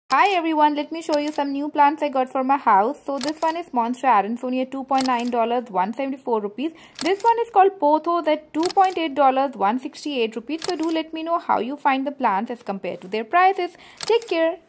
Hi everyone, let me show you some new plants I got for my house. So this one is Monstera Adansonia, $2.9, 174 rupees. This one is called Pothos at $2.8, 168 rupees. So do let me know how you find the plants as compared to their prices. Take care.